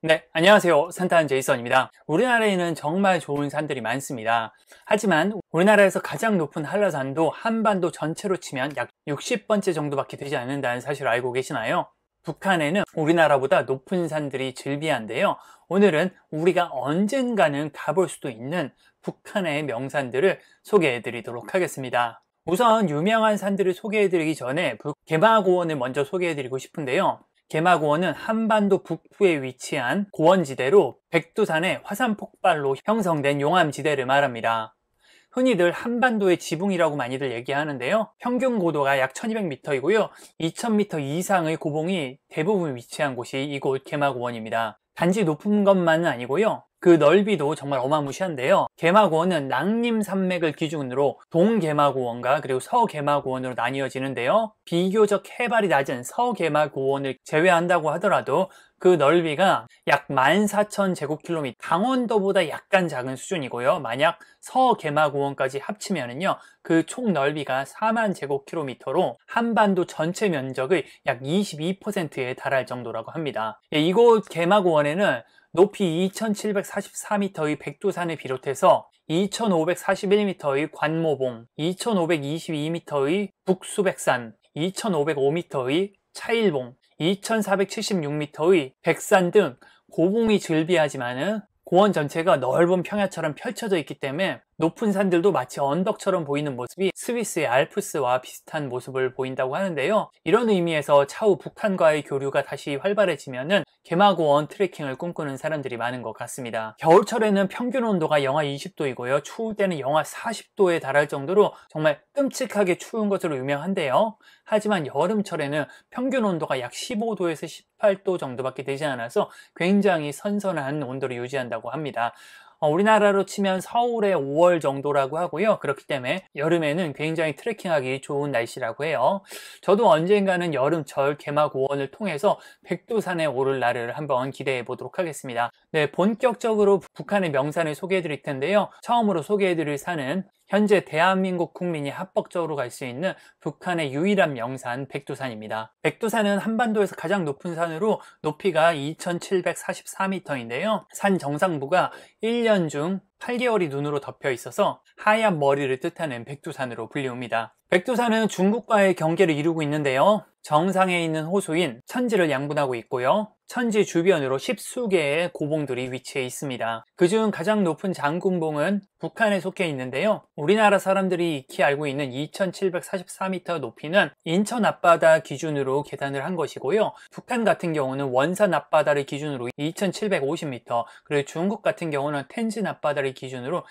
네, 안녕하세요. 산타한 제이선입니다. 우리나라에는 정말 좋은 산들이 많습니다. 하지만 우리나라에서 가장 높은 한라산도 한반도 전체로 치면 약 60번째 정도밖에 되지 않는다는 사실을 알고 계시나요? 북한에는 우리나라보다 높은 산들이 즐비한데요. 오늘은 우리가 언젠가는 가볼 수도 있는 북한의 명산들을 소개해 드리도록 하겠습니다. 우선 유명한 산들을 소개해 드리기 전에 개마고원을 먼저 소개해 드리고 싶은데요. 개마고원은 한반도 북부에 위치한 고원지대로 백두산의 화산 폭발로 형성된 용암지대를 말합니다. 흔히들 한반도의 지붕이라고 많이들 얘기하는데요. 평균 고도가 약 1200m이고요. 2000m 이상의 고봉이 대부분 위치한 곳이 이곳 개마고원입니다. 단지 높은 것만은 아니고요. 그 넓이도 정말 어마무시한데요. 개마고원은 낭림산맥을 기준으로 동개마고원과 그리고 서개마고원으로 나뉘어지는데요. 비교적 해발이 낮은 서개마고원을 제외한다고 하더라도 그 넓이가 약 14,000제곱킬로미터, 강원도보다 약간 작은 수준이고요. 만약 서개마고원까지 합치면은요, 그 총 넓이가 40,000제곱킬로미터로 한반도 전체 면적의 약 22%에 달할 정도라고 합니다. 이곳 개마고원에는 높이 2,744m의 백두산을 비롯해서 2,541m의 관모봉, 2,522m의 북수백산, 2,505m의 차일봉, 2,476m의 백산 등 고봉이 즐비하지만은 고원 전체가 넓은 평야처럼 펼쳐져 있기 때문에 높은 산들도 마치 언덕처럼 보이는 모습이 스위스의 알프스와 비슷한 모습을 보인다고 하는데요. 이런 의미에서 차후 북한과의 교류가 다시 활발해지면은 개마고원 트레킹을 꿈꾸는 사람들이 많은 것 같습니다. 겨울철에는 평균 온도가 영하 20도이고요. 추울 때는 영하 40도에 달할 정도로 정말 끔찍하게 추운 것으로 유명한데요. 하지만 여름철에는 평균 온도가 약 15도에서 18도 정도밖에 되지 않아서 굉장히 선선한 온도를 유지한다고 합니다. 우리나라로 치면 서울의 5월 정도라고 하고요. 그렇기 때문에 여름에는 굉장히 트레킹하기 좋은 날씨라고 해요. 저도 언젠가는 여름철 개마고원을 통해서 백두산에 오를 날을 한번 기대해 보도록 하겠습니다. 네, 본격적으로 북한의 명산을 소개해 드릴 텐데요. 처음으로 소개해 드릴 산은 현재 대한민국 국민이 합법적으로 갈 수 있는 북한의 유일한 명산 백두산입니다. 백두산은 한반도에서 가장 높은 산으로 높이가 2,744m인데요. 산 정상부가 1년 중 8개월이 눈으로 덮여 있어서 하얀 머리를 뜻하는 백두산으로 불리웁니다. 백두산은 중국과의 경계를 이루고 있는데요. 정상에 있는 호수인 천지를 양분하고 있고요. 천지 주변으로 십수개의 고봉들이 위치해 있습니다. 그중 가장 높은 장군봉은 북한에 속해 있는데요. 우리나라 사람들이 익히 알고 있는 2,744m 높이는 인천 앞바다 기준으로 계산을 한 것이고요. 북한 같은 경우는 원산 앞바다를 기준으로 2,750m, 그리고 중국 같은 경우는 텐진 앞바다를 기준으로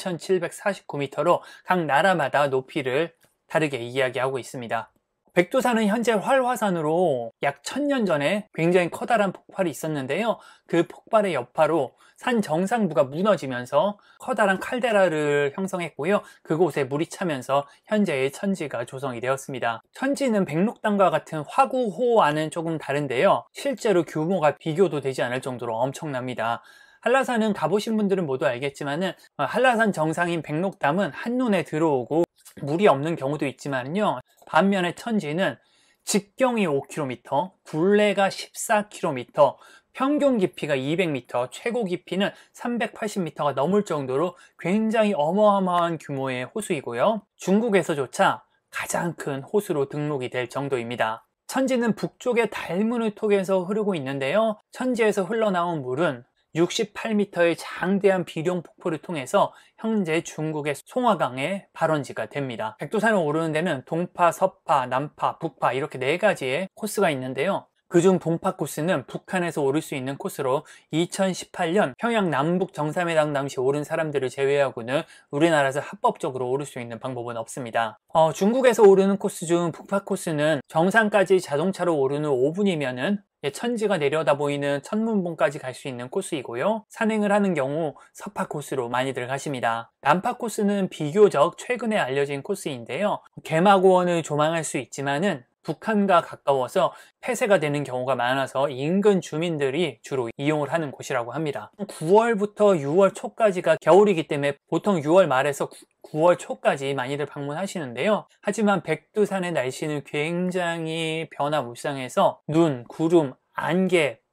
2,749m로 각 나라마다 높이를 다르게 이야기하고 있습니다. 백두산은 현재 활화산으로 약 1000년 전에 굉장히 커다란 폭발이 있었는데요. 그 폭발의 여파로 산 정상부가 무너지면서 커다란 칼데라를 형성했고요. 그곳에 물이 차면서 현재의 천지가 조성이 되었습니다. 천지는 백록담과 같은 화구호와는 조금 다른데요. 실제로 규모가 비교도 되지 않을 정도로 엄청납니다. 한라산은 가보신 분들은 모두 알겠지만은 한라산 정상인 백록담은 한눈에 들어오고 물이 없는 경우도 있지만요. 반면에 천지는 직경이 5km, 둘레가 14km, 평균 깊이가 200m, 최고 깊이는 380m가 넘을 정도로 굉장히 어마어마한 규모의 호수이고요. 중국에서조차 가장 큰 호수로 등록이 될 정도입니다. 천지는 북쪽의 달문을 통해서 흐르고 있는데요. 천지에서 흘러나온 물은 68m의 장대한 비룡 폭포를 통해서 현재 중국의 송화강의 발원지가 됩니다. 백두산을 오르는 데는 동파, 서파, 남파, 북파 이렇게 4가지의 코스가 있는데요. 그중 동파 코스는 북한에서 오를 수 있는 코스로 2018년 평양 남북 정상회담 당시 오른 사람들을 제외하고는 우리나라에서 합법적으로 오를 수 있는 방법은 없습니다. 중국에서 오르는 코스 중 북파 코스는 정상까지 자동차로 오르는 5분이면은 천지가 내려다 보이는 천문봉까지 갈 수 있는 코스이고요. 산행을 하는 경우 서파 코스로 많이들 가십니다. 남파 코스는 비교적 최근에 알려진 코스인데요. 개마고원을 조망할 수 있지만은 북한과 가까워서 폐쇄가 되는 경우가 많아서 인근 주민들이 주로 이용을 하는 곳이라고 합니다. 9월부터 6월 초까지가 겨울이기 때문에 보통 6월 말에서 9월 초까지 많이들 방문하시는데요. 하지만 백두산의 날씨는 굉장히 변화무쌍해서 눈, 구름, 안개,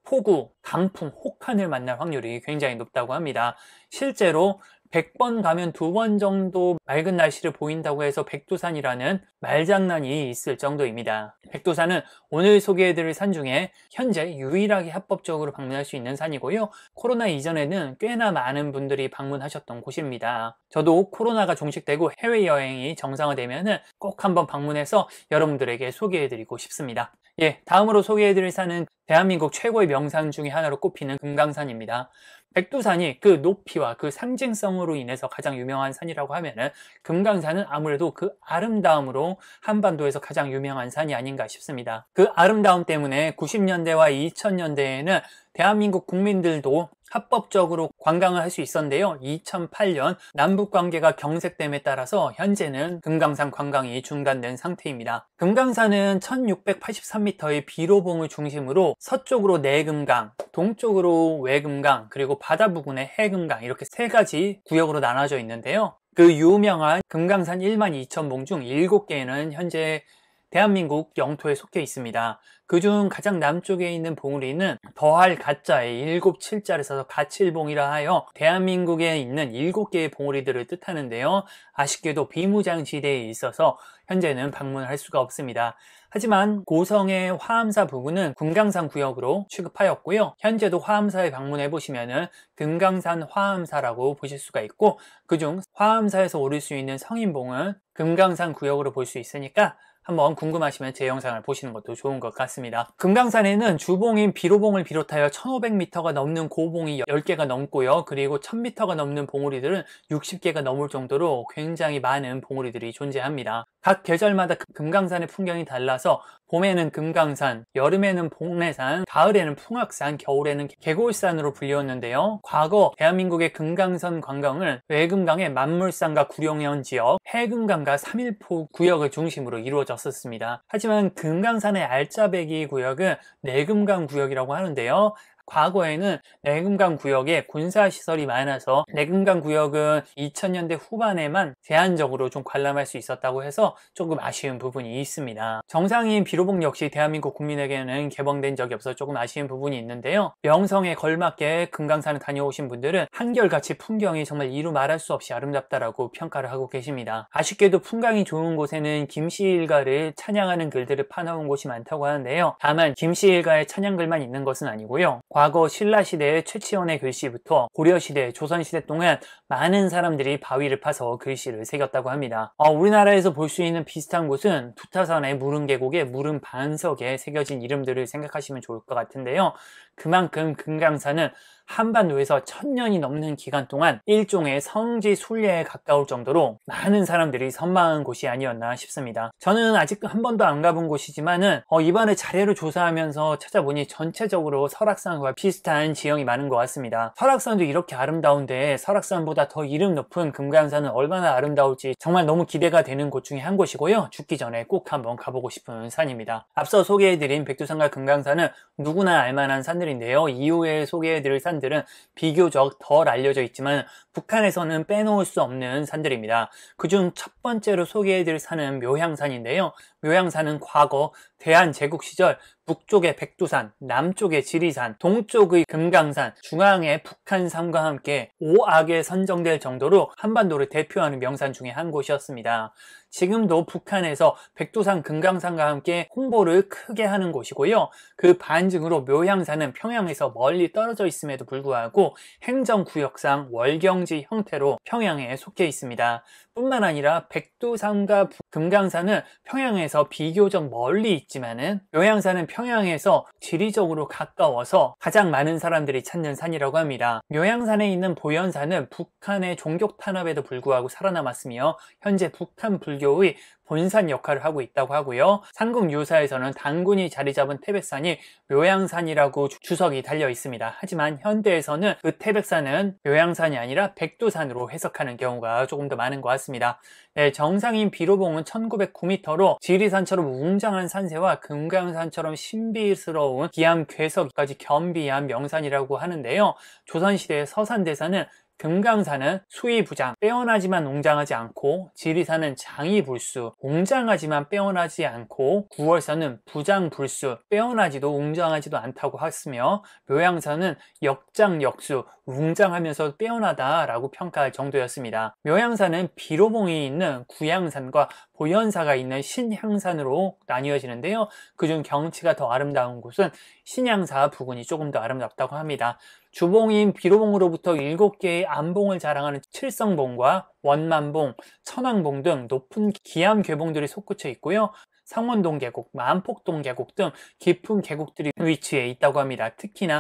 폭우, 강풍, 혹한을 만날 확률이 굉장히 높다고 합니다. 실제로 100번 가면 2번 정도 맑은 날씨를 보인다고 해서 백두산이라는 말장난이 있을 정도입니다. 백두산은 오늘 소개해드릴 산 중에 현재 유일하게 합법적으로 방문할 수 있는 산이고요. 코로나 이전에는 꽤나 많은 분들이 방문하셨던 곳입니다. 저도 코로나가 종식되고 해외여행이 정상화되면 꼭 한번 방문해서 여러분들에게 소개해드리고 싶습니다. 다음으로 소개해드릴 산은 대한민국 최고의 명산 중에 하나로 꼽히는 금강산입니다. 백두산이 그 높이와 그 상징성으로 인해서 가장 유명한 산이라고 하면은 금강산은 아무래도 그 아름다움으로 한반도에서 가장 유명한 산이 아닌가 싶습니다. 그 아름다움 때문에 90년대와 2000년대에는 대한민국 국민들도 합법적으로 관광을 할 수 있었는데요. 2008년 남북 관계가 경색됨에 따라서 현재는 금강산 관광이 중단된 상태입니다. 금강산은 1683m의 비로봉을 중심으로 서쪽으로 내금강, 동쪽으로 외금강, 그리고 바다 부근의 해금강 이렇게 세 가지 구역으로 나눠져 있는데요. 그 유명한 금강산 12,000봉 중 7개는 현재 대한민국 영토에 속해 있습니다. 그중 가장 남쪽에 있는 봉우리는 더할 가짜의 7, 7자를 써서 가칠봉이라 하여 대한민국에 있는 7개의 봉우리들을 뜻하는데요. 아쉽게도 비무장지대에 있어서 현재는 방문을 할 수가 없습니다. 하지만 고성의 화암사 부근은 금강산 구역으로 취급하였고요. 현재도 화암사에 방문해 보시면은 금강산 화암사라고 보실 수가 있고, 그중 화암사에서 오를 수 있는 성인봉은 금강산 구역으로 볼 수 있으니까 한번 궁금하시면 제 영상을 보시는 것도 좋은 것 같습니다. 금강산에는 주봉인 비로봉을 비롯하여 1500m가 넘는 고봉이 10개가 넘고요. 그리고 1000m가 넘는 봉우리들은 60개가 넘을 정도로 굉장히 많은 봉우리들이 존재합니다. 각 계절마다 금강산의 풍경이 달라서 봄에는 금강산, 여름에는 봉래산, 가을에는 풍악산, 겨울에는 계골산으로 불리웠는데요. 과거 대한민국의 금강산 관광은 외금강의 만물산과 구룡현 지역, 해금강과 3.1포 구역을 중심으로 이루어졌었습니다. 하지만 금강산의 알짜배기 구역은 내금강 구역이라고 하는데요. 과거에는 내금강 구역에 군사시설이 많아서 내금강 구역은 2000년대 후반에만 제한적으로 좀 관람할 수 있었다고 해서 조금 아쉬운 부분이 있습니다. 정상인 비로봉 역시 대한민국 국민에게는 개방된 적이 없어서 조금 아쉬운 부분이 있는데요. 명성에 걸맞게 금강산을 다녀오신 분들은 한결같이 풍경이 정말 이루 말할 수 없이 아름답다라고 평가를 하고 계십니다. 아쉽게도 풍광이 좋은 곳에는 김씨일가를 찬양하는 글들을 파놓은 곳이 많다고 하는데요. 다만 김씨일가의 찬양글만 있는 것은 아니고요. 과거 신라시대의 최치원의 글씨부터 고려시대, 조선시대 동안 많은 사람들이 바위를 파서 글씨를 새겼다고 합니다. 우리나라에서 볼 수 있는 비슷한 곳은 두타산의 무릉계곡의 무릉 반석에 새겨진 이름들을 생각하시면 좋을 것 같은데요. 그만큼 금강산은 한반도에서 1000년이 넘는 기간 동안 일종의 성지 순례에 가까울 정도로 많은 사람들이 선망한 곳이 아니었나 싶습니다. 저는 아직 한 번도 안 가본 곳이지만은 이번에 자료를 조사하면서 찾아보니 전체적으로 설악산과 비슷한 지형이 많은 것 같습니다. 설악산도 이렇게 아름다운데 설악산보다 더 이름 높은 금강산은 얼마나 아름다울지 정말 너무 기대가 되는 곳 중에 한 곳이고요. 죽기 전에 꼭 한번 가보고 싶은 산입니다. 앞서 소개해드린 백두산과 금강산은 누구나 알만한 산들인데요. 이후에 소개해드릴 산들은 비교적 덜 알려져 있지만 북한에서는 빼놓을 수 없는 산들입니다. 그중 첫 번째로 소개해드릴 산은 묘향산인데요. 묘향산은 과거 대한제국 시절 북쪽의 백두산, 남쪽의 지리산, 동쪽의 금강산, 중앙의 북한산과 함께 5악에 선정될 정도로 한반도를 대표하는 명산 중에 한 곳이었습니다. 지금도 북한에서 백두산, 금강산과 함께 홍보를 크게 하는 곳이고요. 그 반증으로 묘향산은 평양에서 멀리 떨어져 있음에도 불구하고 행정구역상 월경지 형태로 평양에 속해 있습니다. 뿐만 아니라 백두산과 금강산은 평양에서 비교적 멀리 있지만은 묘향산은 평양에서 지리적으로 가까워서 가장 많은 사람들이 찾는 산이라고 합니다. 묘향산에 있는 보현산은 북한의 종교 탄압에도 불구하고 살아남았으며 현재 북한 불교의 본산 역할을 하고 있다고 하고요. 삼국유사에서는 단군이 자리 잡은 태백산이 묘향산이라고 주석이 달려 있습니다. 하지만 현대에서는 그 태백산은 묘향산이 아니라 백두산으로 해석하는 경우가 조금 더 많은 것 같습니다. 정상인 비로봉은 1909m로 지리산처럼 웅장한 산세와 금강산처럼 신비스러운 기암괴석까지 겸비한 명산이라고 하는데요. 조선시대의 서산대사는 금강산은 수의부장, 빼어나지만 웅장하지 않고, 지리산은 장이불수, 웅장하지만 빼어나지 않고, 구월산은 부장불수, 빼어나지도 웅장하지도 않다고 했으며, 묘양산은 역장역수, 웅장하면서 빼어나다라고 평가할 정도였습니다. 묘양산은 비로봉이 있는 구양산과 보현사가 있는 신향산으로 나뉘어지는데요. 그중 경치가 더 아름다운 곳은 신향사 부근이 조금 더 아름답다고 합니다. 주봉인 비로봉으로부터 7개의 안봉을 자랑하는 칠성봉과 원만봉, 천왕봉 등 높은 기암 괴봉들이 솟구쳐 있고요. 상원동 계곡, 만폭동 계곡 등 깊은 계곡들이 위치해 있다고 합니다. 특히나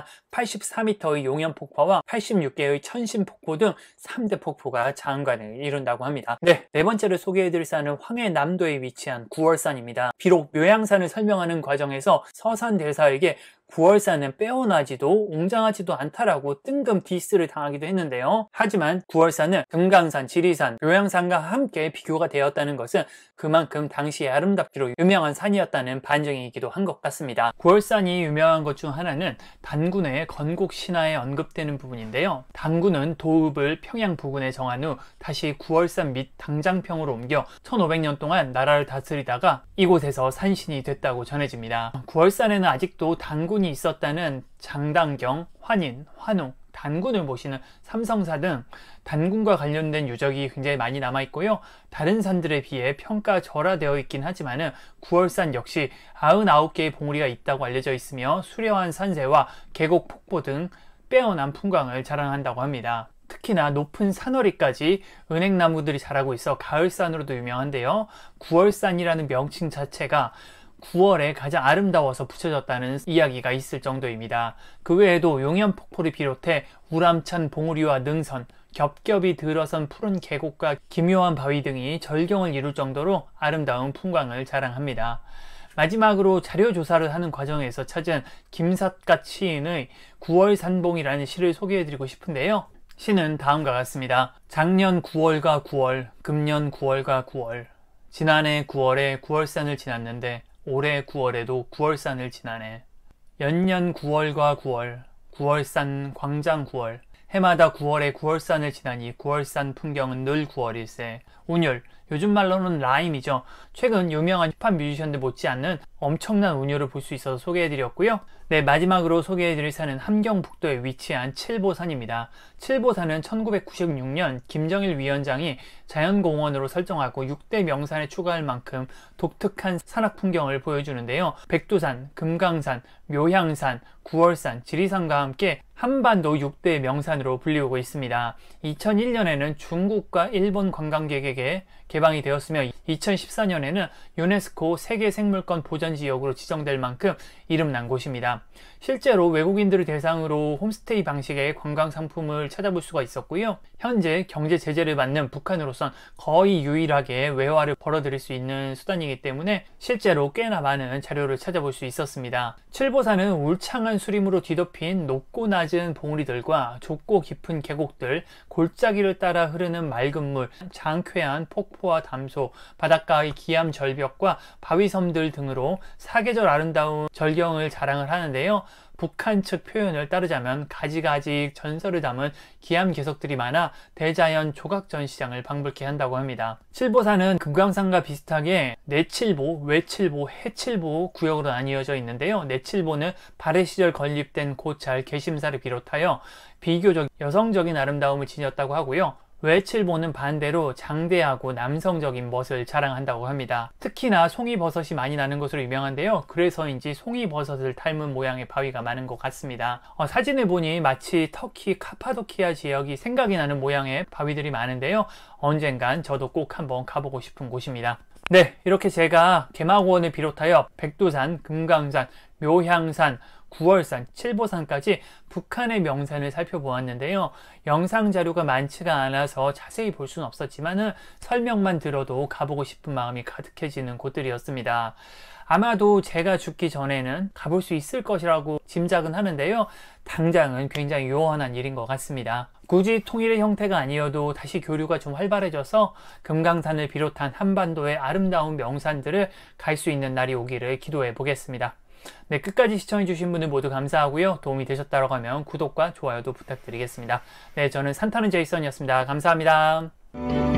84m의 용연폭포와 86개의 천신폭포 등 3대 폭포가 장관을 이룬다고 합니다. 네 번째로 소개해드릴 산은 황해남도에 위치한 구월산입니다. 비록 묘양산을 설명하는 과정에서 서산대사에게 구월산은 빼어나지도 웅장하지도 않다라고 뜬금 디스를 당하기도 했는데요. 하지만 구월산은 금강산, 지리산, 묘양산과 함께 비교가 되었다는 것은 그만큼 당시에 아름답기로 유명한 산이었다는 반증이기도 한 것 같습니다. 구월산이 유명한 것 중 하나는 단군의 건국 신화에 언급되는 부분인데요. 단군은 도읍을 평양 부근에 정한 후 다시 구월산 및 당장평으로 옮겨 1500년 동안 나라를 다스리다가 이곳에서 산신이 됐다고 전해집니다. 구월산에는 아직도 단군이 있었다는 장당경, 환인, 환웅, 단군을 모시는 삼성사 등 단군과 관련된 유적이 굉장히 많이 남아있고요. 다른 산들에 비해 평가절하되어 있긴 하지만 구월산 역시 99개의 봉우리가 있다고 알려져 있으며 수려한 산세와 계곡 폭포 등 빼어난 풍광을 자랑한다고 합니다. 특히나 높은 산허리까지 은행나무들이 자라고 있어 가을산으로도 유명한데요. 구월산이라는 명칭 자체가 9월에 가장 아름다워서 붙여졌다는 이야기가 있을 정도입니다. 그 외에도 용연폭포를 비롯해 우람찬 봉우리와 능선, 겹겹이 들어선 푸른 계곡과 기묘한 바위 등이 절경을 이룰 정도로 아름다운 풍광을 자랑합니다. 마지막으로 자료조사를 하는 과정에서 찾은 김삿갓 시인의 9월산봉이라는 시를 소개해드리고 싶은데요. 시는 다음과 같습니다. 작년 9월과 9월, 금년 9월과 9월, 지난해 9월에 9월산을 지났는데 올해 9월에도 9월산을 지나네. 연년 9월과 9월, 9월산 광장 9월, 해마다 9월에 9월산을 지나니 9월산 풍경은 늘 9월일세. 운율, 요즘 말로는 라임이죠. 최근 유명한 힙합 뮤지션들 못지않는 엄청난 운율을 볼 수 있어서 소개해드렸고요. 네, 마지막으로 소개해드릴 산은 함경북도에 위치한 칠보산입니다. 칠보산은 1996년 김정일 위원장이 자연공원으로 설정하고 6대 명산에 추가할 만큼 독특한 산악 풍경을 보여주는데요. 백두산, 금강산, 묘향산, 구월산, 지리산과 함께 한반도 6대 명산으로 불리우고 있습니다. 2001년에는 중국과 일본 관광객에게 개방이 되었으며 2014년에는 유네스코 세계생물권 보전지역으로 지정될 만큼 이름난 곳입니다. 실제로 외국인들을 대상으로 홈스테이 방식의 관광 상품을 찾아볼 수가 있었고요. 현재 경제 제재를 받는 북한으로선 거의 유일하게 외화를 벌어들일 수 있는 수단이기 때문에 실제로 꽤나 많은 자료를 찾아볼 수 있었습니다. 칠보산은 울창한 수림으로 뒤덮인 높고 낮은 봉우리들과 좁고 깊은 계곡들, 골짜기를 따라 흐르는 맑은 물, 장쾌한 폭포와 담소, 바닷가의 기암 절벽과 바위섬들 등으로 사계절 아름다운 절경을 자랑을 하는데요. 북한 측 표현을 따르자면 가지가지 전설을 담은 기암 개석들이 많아 대자연 조각전시장을 방불케 한다고 합니다. 칠보산은 금강산과 비슷하게 내칠보, 외칠보, 해칠보 구역으로 나뉘어져 있는데요. 내칠보는 발해 시절 건립된 고찰, 개심사를 비롯하여 비교적 여성적인 아름다움을 지녔다고 하고요. 외칠보는 반대로 장대하고 남성적인 멋을 자랑한다고 합니다. 특히나 송이버섯이 많이 나는 것으로 유명한데요. 그래서인지 송이버섯을 닮은 모양의 바위가 많은 것 같습니다. 사진을 보니 마치 터키 카파도키아 지역이 생각이 나는 모양의 바위들이 많은데요. 언젠간 저도 꼭 한번 가보고 싶은 곳입니다. 네, 이렇게 제가 개마고원을 비롯하여 백두산, 금강산, 묘향산, 구월산, 칠보산까지 북한의 명산을 살펴보았는데요. 영상 자료가 많지가 않아서 자세히 볼 수는 없었지만 설명만 들어도 가보고 싶은 마음이 가득해지는 곳들이었습니다. 아마도 제가 죽기 전에는 가볼 수 있을 것이라고 짐작은 하는데요. 당장은 굉장히 요원한 일인 것 같습니다. 굳이 통일의 형태가 아니어도 다시 교류가 좀 활발해져서 금강산을 비롯한 한반도의 아름다운 명산들을 갈 수 있는 날이 오기를 기도해 보겠습니다. 네, 끝까지 시청해주신 분들 모두 감사하고요. 도움이 되셨다고 하면 구독과 좋아요도 부탁드리겠습니다. 네, 저는 산타는 제이슨이었습니다. 감사합니다.